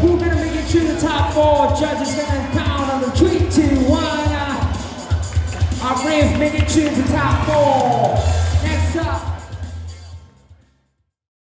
Who's gonna make it to the top four? Judges gonna count on the 3, 2, 1. Our brave make it to the top four.